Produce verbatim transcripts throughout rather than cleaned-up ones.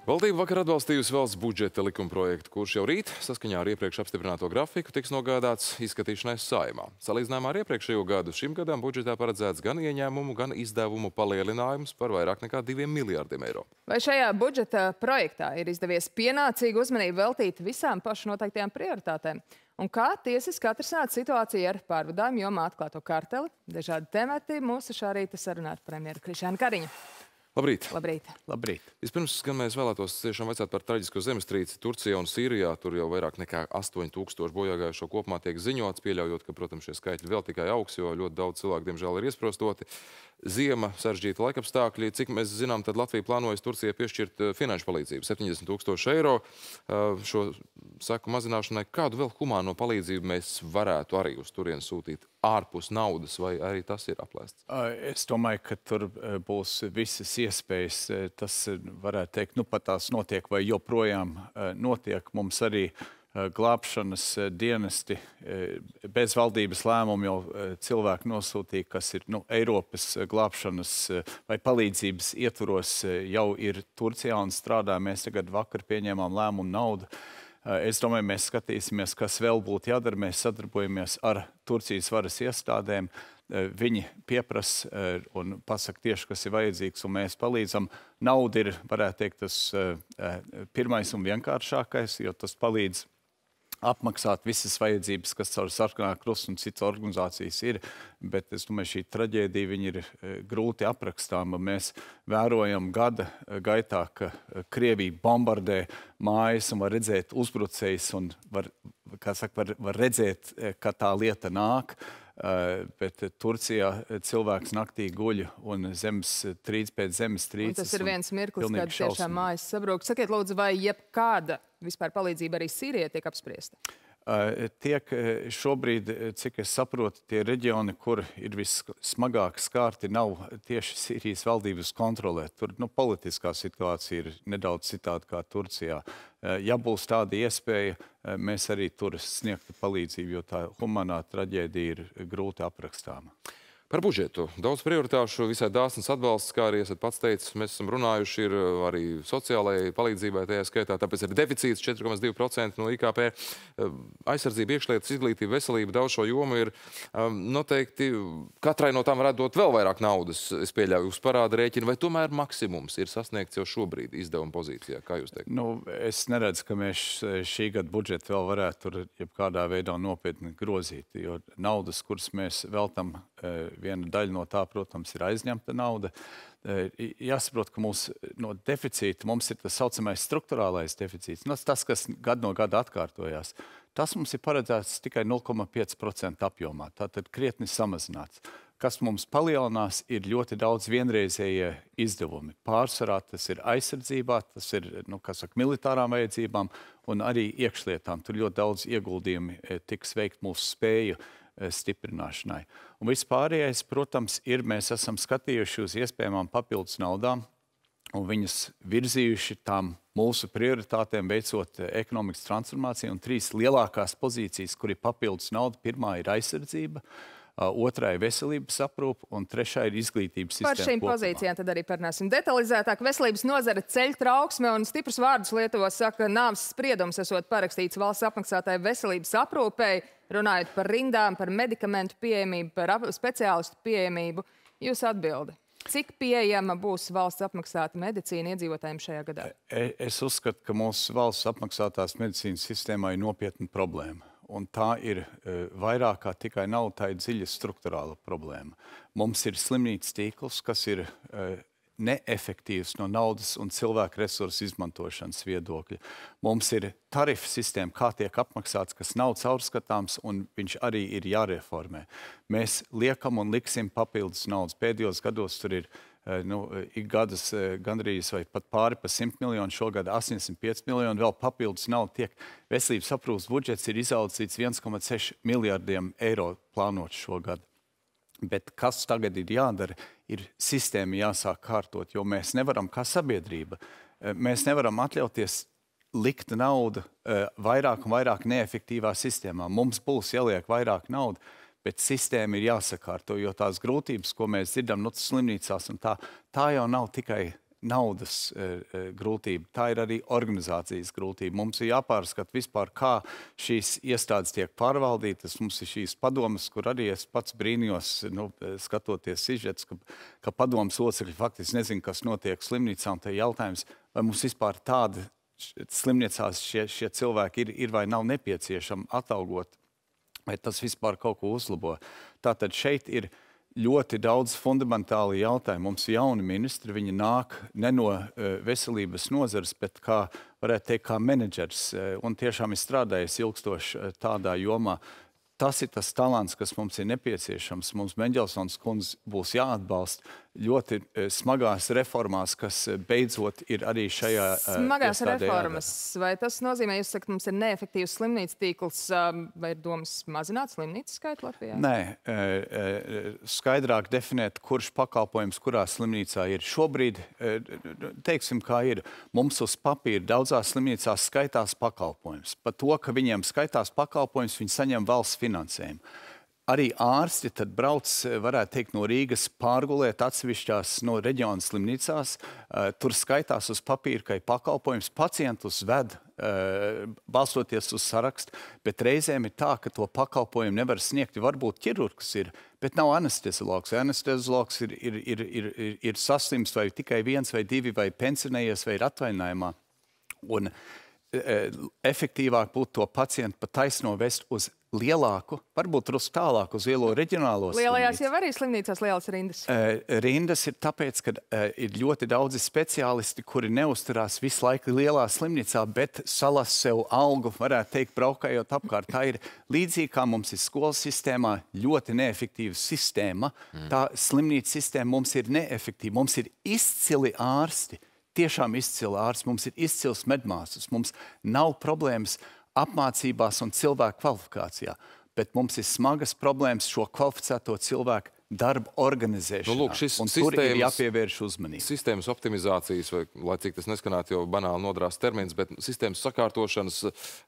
Valdība vakar atbalstījusi valsts budžeta likumprojektu, kurš jau rīt, saskaņā ar iepriekš apstiprināto grafiku, tiks nogādāts izskatīšanai Saeimā. Salīdzinājumā ar iepriekšējo gadu šim gadam budžetā paredzēts gan ieņēmumu, gan izdevumu palielinājums par vairāk nekā diviem miljārdiem eiro. Vai šajā budžeta projektā ir izdevies pienācīgu uzmanību veltīt visām pašu noteiktajām prioritātēm? Un kā tiesiski atrisināt situāciju ar pārvadājumu jomā atklāto karteli? Dažādi temati mūsu šā rīta sarunā ar premjeru Krišjānu Kariņu. Labrīt! Labrīt! Labrīt! Vispirms, gan mēs vēlētos tiešām vaicāt par traģisko zemestrīci Turcijā un Sīrijā. Tur jau vairāk nekā astoņi tūkstoši bojāgājušo kopumā tiek ziņots, pieļaujot, ka, protams, šie skaitļi vēl tikai augs, jo ļoti daudz cilvēku, diemžēl, ir iesprostoti. Ziema, sarežģīta laikapstākļi. Cik mēs zinām, tad Latvija plānojas Turcijai piešķirt finanšu palīdzību septiņdesmit tūkstoši eiro. Šo saku mazināšanai, kādu vēl humāno palīdzību mēs varētu arī uz turieni sūtīt ārpus naudas, vai arī tas ir aplēsts? Es domāju, ka tur būs visas iespējas. Tas varētu teikt, nu pat tās notiek vai joprojām notiek. Mums arī glābšanas dienesti bez valdības lēmumu jau cilvēki nosūtīja, kas ir nu, Eiropas glābšanas vai palīdzības ietvaros jau ir Turcijā un strādā. Mēs tagad vakar pieņēmām lēmumu naudu. Es domāju, mēs skatīsimies, kas vēl būtu jādara. Mēs sadarbojamies ar Turcijas varas iestādēm. Viņi pieprasa un pasaka tieši, kas ir vajadzīgs, un mēs palīdzam. Nauda ir, varētu teikt, tas pirmais un vienkāršākais, jo tas palīdz apmaksāt visas vajadzības, kas caur Sarkanā krusta un citas organizācijas ir, bet es domāju, šī traģēdija viņa ir grūti aprakstāma. Mēs vērojam gada gaitā, ka Krievija bombardē mājas un var redzēt uzbrucējus un var, kā saka, var, var redzēt, ka tā lieta nāk. Uh, bet Turcijā cilvēks naktī guļ un zemes trīc pēc zemes trīces. Un tas ir viens mirklis, kad tiešām mājas sabrūk. Sakiet, lūdzu, vai jebkāda vispār palīdzība arī Sīrijai tiek apspriesta? Uh, tiek šobrīd, cik es saprotu, tie reģioni, kur ir vissmagāk skārti, nav tieši Sīrijas valdības kontrolē. Tur nu, politiskā situācija ir nedaudz citāda kā Turcijā. Uh, ja būs tāda iespēja, uh, mēs arī tur sniegtu palīdzību, jo tā humanā traģēdija ir grūti aprakstāma. Par budžetu. Daudz prioritāšu, visai dāsns atbalsts, kā arī esat pats teicis, mēs esam runājuši, ir arī sociālajai palīdzībai tajā skaitā, tāpēc ir deficīts četri komats divi procenti no I K P. Aizsardzība, iekšlietas, izglītība, veselība, daudz šo jomu ir um, noteikti. Katrai no tām varētu dot vēl vairāk naudas, es pieļauju, uz parāda rēķina, vai tomēr maksimums ir sasniegts jau šobrīd izdevuma pozīcijā, kā jūs teikt? Nu, es neredzu, ka mēs šī gada budžetu vēl varētu tur jebkādā veidā nopietni grozīt, jo naudas, kuras mēs veltam, viena daļa no tā, protams, ir aizņemta nauda. Jāsaprot, ka mums no deficīta mums ir tas saucamais strukturālais deficīts. Nu, tas, kas gadu no gada atkārtojās, tas mums ir paredzēts tikai nulle komats pieci procenti apjomā. Tātad krietni samazināts. Kas mums palielinās, ir ļoti daudz vienreizējie izdevumi. Pārsvarā tas ir aizsardzībā, tas ir, nu, kā saka, militārām vajadzībām un arī iekšlietām. Tur ļoti daudz ieguldījumi tiks veikt mūsu spēju stiprināšanai. Un vispārējais, protams, ir, mēs esam skatījuši uz iespējamām papildus naudām un viņas virzījuši tām mūsu prioritātēm veicot ekonomikas transformāciju. Un trīs lielākās pozīcijas, kur ir papildus nauda, pirmā ir aizsardzība, otrā ir veselības aprūpe un trešā ir izglītības sistēma. Par šīm pozīcijām tad arī parunāsim detalizētāk. Veselības nozara ceļ trauksme un stiprus vārdus lieto, saka, nāves spriedums esot parakstīts valsts apmaksātāju veselības aprūpei, runājot par rindām, par medikamentu pieejamību, par speciālistu pieejamību. Jūs atbildi. Cik pieejama būs valsts apmaksāta medicīna iedzīvotājiem šajā gadā? Es uzskatu, ka mūsu valsts apmaksātās medicīnas sistēmā ir nopietna problēma. Un tā ir vairāk kā tikai nav tā ir dziļa strukturāla problēma. Mums ir slimnīcas tīkls, kas ir neefektīvs no naudas un cilvēku resursu izmantošanas viedokļa. Mums ir tarifu sistēma, kā tiek apmaksāts, kas nav caurskatāms, un viņš arī ir jāreformē. Mēs liekam un liksim papildus naudas. Pēdējos gados tur ir nu, ik gadas gandrīz vai pat pāri pa simt miljonu, šogad astoņdesmit pieci miljoni, vēl papildus nauda tiek. Veselības aprūpes budžets ir izaudzis līdz viens komats seši miljardiem eiro plānots šogad. Bet kas tagad ir jādara, ir sistēma jāsāk kārtot, jo mēs nevaram kā sabiedrība, mēs nevaram atļauties likt naudu vairāk un vairāk neefektīvā sistēmā. Mums būs jāliek vairāk naudu, bet sistēma ir jāsakārto, jo tās grūtības, ko mēs dzirdam no slimnīcās, un tā, tā jau nav tikai naudas grūtība, tā ir arī organizācijas grūtība. Mums ir jāpārskata vispār, kā šīs iestādes tiek pārvaldītas. Mums ir šīs padomas, kur arī es pats brīnījos, nu, skatoties sižets, ka, ka padomas locekļi faktiski nezin, kas notiek slimnīcā, un te jautājums, vai mums vispār tāda slimnīcās šie, šie cilvēki ir, ir vai nav nepieciešami atalgot, vai tas vispār kaut ko uzlabo. Tātad šeit ir ļoti daudz fundamentāli jautājumi. Mums jauni ministri, viņi nāk ne no uh, veselības nozares, bet kā, varētu teikt, kā menedžers, uh, un tiešām ir strādājis ilgstoši uh, tādā jomā. Tas ir tas talants, kas mums ir nepieciešams. Mums Meņģelsons kundze būs jāatbalsta ļoti smagās reformās, kas beidzot ir arī šajā smagās reformas. Vai tas nozīmē, jūs sakat, mums ir neefektīvs slimnīcas tīkls, vai ir domas mazināt slimnīcas skaitu Latvijā? Nē, skaidrāk definēt, kurš pakalpojums kurā slimnīcā ir. Šobrīd, teiksim, kā ir, mums uz papīra daudzās slimnīcās skaitās pakalpojums. Par to, ka viņiem skaitās pakalpojums, viņi saņem valsts finansējumu. Arī ārsti tad brauc, varētu teikt, no Rīgas pārgulēt atsevišķās no reģiona slimnīcās. Tur skaitās uz papīra, ka ir pakalpojums, pacientus ved, balstoties uz sarakstu, bet reizēm ir tā, ka to pakalpojumu nevar sniegt. Varbūt ķirurgs ir, bet nav anesteziologs. Anesteziologs ir, ir, ir, ir, ir saslims vai tikai viens vai divi, vai pensionējies, vai ir atvainājumā. Un efektīvāk būtu to pacientu pa taisno vest uz lielāku, varbūt uz tālāk, uz lielo reģionālo slimnīcu. Lielajās jau arī slimnīcās lielas rindas. Rindas ir tāpēc, ka ir ļoti daudzi speciālisti, kuri neusturās visu laiku lielā slimnīcā, bet salas sev algu, varētu teikt, braukājot apkārt. Tā ir līdzīgi, kā mums ir skolas sistēmā ļoti neefektīva sistēma. Mm. Tā slimnīca sistēma mums ir neefektīva. Mums ir izcili ārsti. Tiešām izcili ārsti, mums ir izcils medmāsas, mums nav problēmas apmācībās un cilvēku kvalifikācijā, bet mums ir smagas problēmas šo kvalificēto cilvēku darba organizēšanā, nu, lūk, šis un tur ir jāpievērš uzmanība. Sistēmas optimizācijas, vai, lai cik tas neskanētu jau banāli nodrās termins, bet sistēmas sakārtošanas,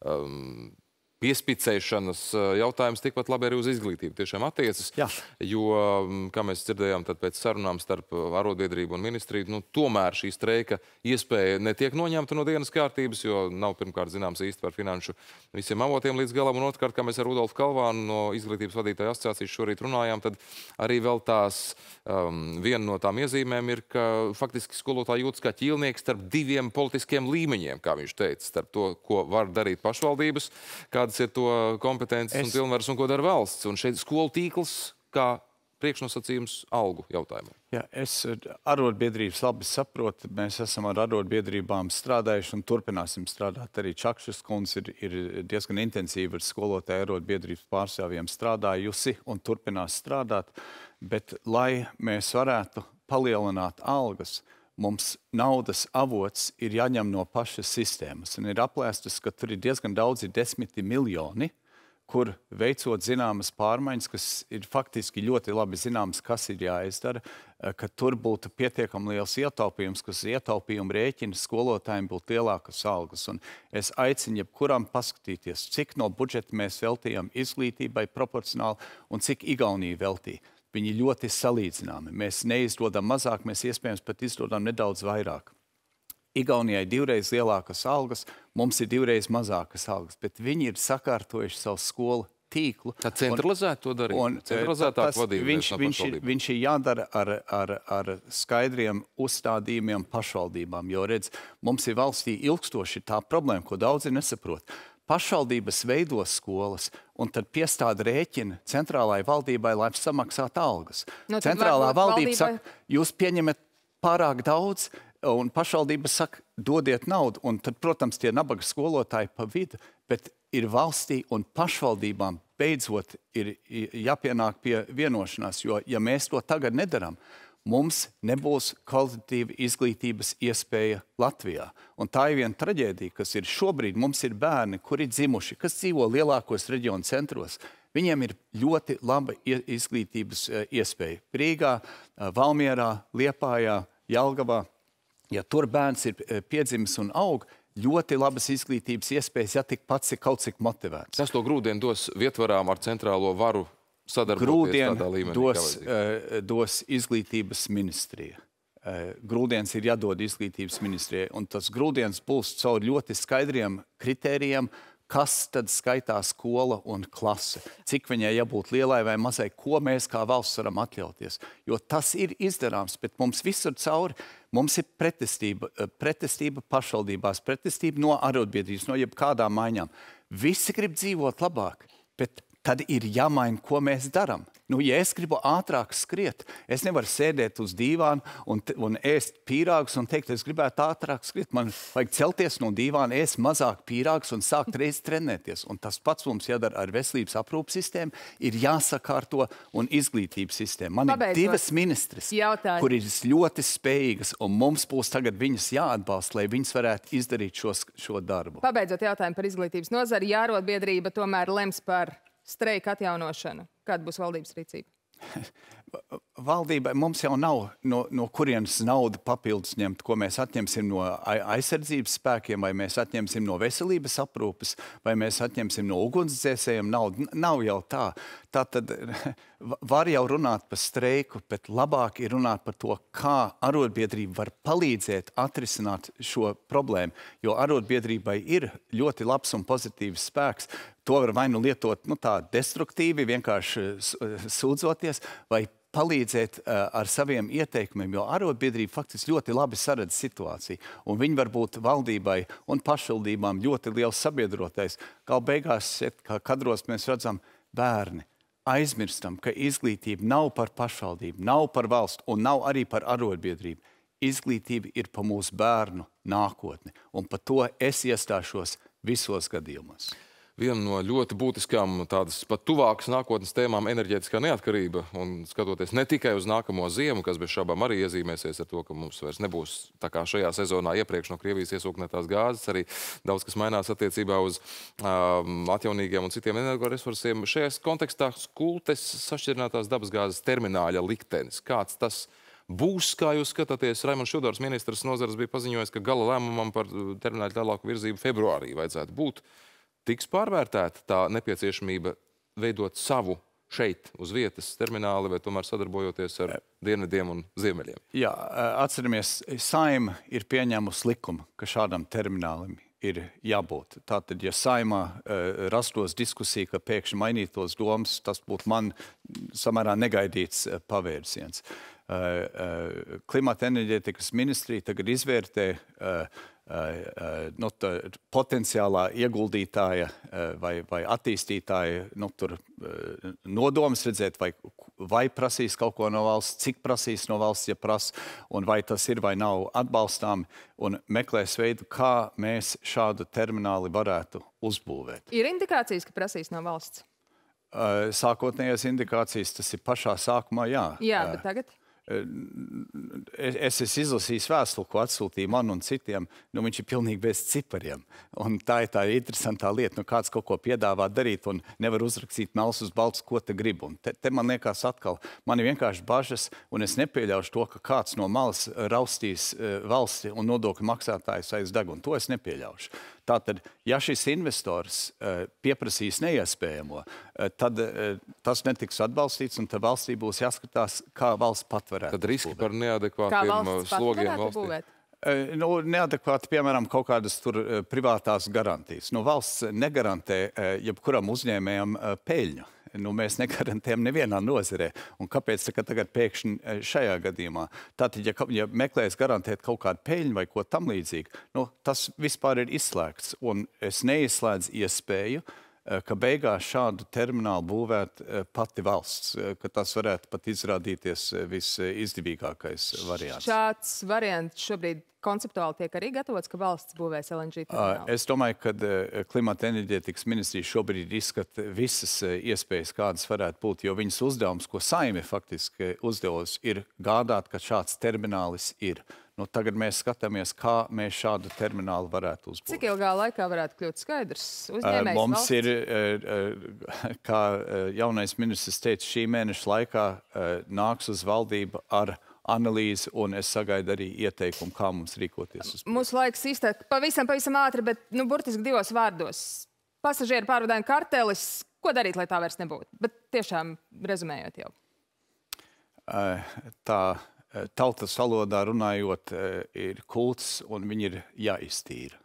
um, piespicēšanas jautājums tikpat labi arī uz izglītību tiešām attiecas, Jā. jo, kā mēs dzirdējām, tad pēc sarunām starp arotbiedrību un ministriju, nu, tomēr šī streika iespēja netiek noņemta no dienas kārtības, jo nav pirmkārt zināms īsti par finanšu visiem avotiem līdz galam, un otrkārt, kā mēs ar Rudolfu Kalvānu no Izglītības vadītāju asociācijas šorīt runājām, tad arī vēl tās, um, viena no tām iezīmēm ir, ka faktiski skolotāji jūtas kā ķīlnieks starp diviem politiskiem līmeņiem, kā viņš teica, starp to, ko var darīt pašvaldības, kādas ir to kompetences es... un pilnvaras un ko dara valsts. Un šeit skolu tīkls kā priekšnosacījums algu jautājumā. Jā, es arotbiedrības labi saprotu. Mēs esam ar arotbiedrībām strādājuši un turpināsim strādāt. Arī Čakšas kundze ir, ir diezgan intensīvi ar skolotāju arotbiedrības pārstāvjiem strādājusi un turpinās strādāt. Bet, lai mēs varētu palielināt algas, mums naudas avots ir jāņem no pašas sistēmas. Un ir aplēstas, ka tur ir diezgan daudzi desmiti miljoni, kur veicot zināmas pārmaiņas, kas ir faktiski ļoti labi zināmas, kas ir jāizdara, ka tur būtu pietiekami liels ietaupījums, kas ietaupījuma rēķina skolotājiem būtu lielākas algas. Un es aicinu jebkuram paskatīties, cik no budžeta mēs veltījām izglītībai proporcionāli un cik Igaunija veltīja. Viņi ļoti salīdzināmi. Mēs neizdodam mazāk, mēs iespējams pat izdodam nedaudz vairāk. Igaunijai divreiz lielākas algas, mums ir divreiz mazākas algas, bet viņi ir sakārtojuši savu skolu tīklu. Tā centralizēt to darīt? Un, centralizētāk vadīt? Viņš, viņš, ir, viņš ir jādara ar, ar, ar skaidriem uzstādījumiem pašvaldībām, jo, redz, mums ir valstī ilgstoši tā problēma, ko daudzi nesaprot. Pašvaldības veido skolas un tad piestāda rēķina centrālai valdībai, lai samaksātu algas. No, Centrālā valdība valdībai... saka, jūs pieņemat pārāk daudz, un pašvaldība saka, dodiet naudu. Un tad, protams, tie nabaga skolotāji pa vidu, bet ir valstī un pašvaldībām beidzot ir jāpienāk pie vienošanās, jo, ja mēs to tagad nedaram, mums nebūs kvalitatīva izglītības iespēja Latvijā. Un tā ir viena traģēdija, kas ir šobrīd. Mums ir bērni, kuri dzimuši, kas dzīvo lielākos reģionu centros. Viņiem ir ļoti laba izglītības iespēja. Rīgā, Valmierā, Liepājā, Jelgavā. Ja tur bērns ir piedzimis un aug, ļoti labas izglītības iespējas, ja tik pats ir kaut cik motivēts. Kas to grūdienu dos vietvarām ar centrālo varu? Grūdienu dos, uh, dos izglītības ministrija. grūdienis ir jādod izglītības ministrijai, un tas grūdienis būs caur ļoti skaidriem kritērijiem, kas tad skaitās skola un klase, cik viņai jābūt lielai vai mazai, ko mēs kā valsts varam atļauties. Jo tas ir izdarāms, bet mums visur cauri, mums ir pretestība, pretestība pašvaldībās, pretestība no arotbiedrības, no jebkādām maiņām. Visi grib dzīvot labāk, bet tad ir jāmaina, ko mēs darām. Nu, ja es gribu ātrāk skriet, es nevaru sēdēt uz dīvāna un, un ēst pīrāgus un teikt, es gribētu ātrāk skriet. Man vajag celties no dīvāna, ēst mazāk pīrāgus un sākt reiz trenēties. Un tas pats mums jādara ar veselības aprūpas sistēmu, ir jāsakārto un izglītības sistēma. Man Pabeidzot. ir divas ministres, Jautāju. kur ir ļoti spējīgas, un mums būs tagad viņas jāatbalsta, lai viņas varētu izdarīt šos, šo darbu. Pabeidzot jautājumu par izglītības nozari, ja arotbiedrība tomēr lems par streika atjaunošanu. Kāda būs valdības rīcība? Valdībai mums jau nav no, no kurienes nauda papildus ņemt, ko mēs atņemsim no aizsardzības spēkiem, vai mēs atņemsim no veselības aprūpes, vai mēs atņemsim no ugunsdzēsējiem naudu. Nav jau tā. Tātad var jau runāt par streiku, bet labāk ir runāt par to, kā arotbiedrība var palīdzēt atrisināt šo problēmu, jo arotbiedrībai ir ļoti labs un pozitīvs spēks. To var vai nu lietot nu, tā destruktīvi, vienkārši sūdzoties, vai palīdzēt uh, ar saviem ieteikumiem, jo arotbiedrība faktiski ļoti labi saredz situāciju. Un viņi var būt valdībai un pašvaldībām ļoti liels sabiedrotais. Gal beigās, kā kadros mēs redzam, bērni aizmirstam, ka izglītība nav par pašvaldību, nav par valstu un nav arī par arotbiedrību. Izglītība ir par mūsu bērnu nākotni. Un par to es iestāšos visos gadījumos. Viena no ļoti būtiskām, tādas pat tuvākas nākotnes tēmām - enerģētiskā neatkarība. Un skatoties ne tikai uz nākamo ziemu, kas bez šaubām arī iezīmēsies ar to, ka mums vairs nebūs tā kā šajā sezonā iepriekš no Krievijas iesūknētās gāzes, arī daudz kas mainās attiecībā uz um, atjaunīgiem un citiem energoresursiem. Šajā kontekstā Kultes sašķirinātās dabasgāzes termināļa liktenis. Kāds tas būs, kā jūs skatāties? Raimonds Šudors, ministrs nozares, bija paziņojis, ka gala lēmumam par termināļu tālāku virzību februārī vajadzētu būt. Tiks pārvērtēta tā nepieciešamība veidot savu šeit uz vietas termināli, vai tomēr sadarbojoties ar dienvidiem un ziemeļiem? Jā, atceramies, Saeima ir pieņēmusi likumu, ka šādam terminālim ir jābūt. Tātad, ja Saeimā uh, rastos diskusija, ka pēkšņi mainītos domas, tas būtu man samērā negaidīts uh, pavērsiens. Uh, uh, Klimata enerģētikas ministrija tagad izvērtē uh, Uh, nu, tā, potenciālā ieguldītāja uh, vai, vai attīstītāja nu, tur, uh, nodoms redzēt, vai, vai prasīs kaut ko no valsts, cik prasīs no valsts, ja prasa, un vai tas ir vai nav atbalstām, un meklēs veidu, kā mēs šādu termināli varētu uzbūvēt. Ir indikācijas, ka prasīs no valsts? Uh, sākotnējās indikācijas, tas ir pašā sākumā, jā. Jā, bet tagad? Es esmu izlasījis vēstuli, ko atsūtīja man un citiem. Nu, viņš ir pilnīgi bez cipariem. Un tā ir tā interesantā lieta. Nu, kāds kaut ko piedāvā darīt un nevar uzrakstīt melns uz balts, ko te grib. Un te, te man liekas atkal, man ir vienkārši bažas, un es nepieļaušu to, ka kāds no malas raustīs valsti un nodokļu maksātājus aiz degunu. To es nepieļaušu. Tātad, ja šis investors uh, pieprasīs neiespējamo, uh, tad uh, tas netiks atbalstīts, un tad valstī būs jāskatās, kā valsts pat varētu Tad riski būvēt. par neadekvātiem slogiem valstī? Uh, nu, neadekvāti, piemēram, kaut kādas tur uh, privātās garantijas. Nu, valsts negarantē uh, jebkuram uzņēmējam uh, peļņu. Nu, mēs negarantējam nevienā nozarē. Un kāpēc tagad pēkšņi šajā gadījumā? Tātad, ja, ja meklēs garantēt kaut kādu peļņu vai ko tam līdzīgi, nu, tas vispār ir izslēgts. Un es neizslēdzu iespēju, ka beigās šādu terminālu būvēt pati valsts, ka tas varētu pat izrādīties visizdevīgākais variants. Šāds variants šobrīd konceptuāli tiek arī gatavots, ka valsts būvēs L N G terminālu? Es domāju, ka Klimata enerģētikas ministrija šobrīd izskata visas iespējas, kādas varētu būt, jo viņas uzdevums, ko Saeima faktiski uzdevusi, ir gādāt, ka šāds terminālis ir. Nu, tagad mēs skatāmies, kā mēs šādu terminālu varētu uzbūvēt. Cik ilgā laikā varētu kļūt skaidrs? Uzņēmējs Mums valsts? ir, kā jaunais ministrs teica, šī mēneša laikā nāks uz valdību ar analīzi, un es sagaidu arī ieteikumu, kā mums rīkoties. Mūsu laiks iztek pavisam, pavisam ātri, bet nu, burtiski divos vārdos. Pasažieru pārvadājuma kartelis, ko darīt, lai tā vairs nebūtu? Bet tiešām rezumējot jau. Tā tautas valodā runājot, ir kults un viņi ir jāiztīra.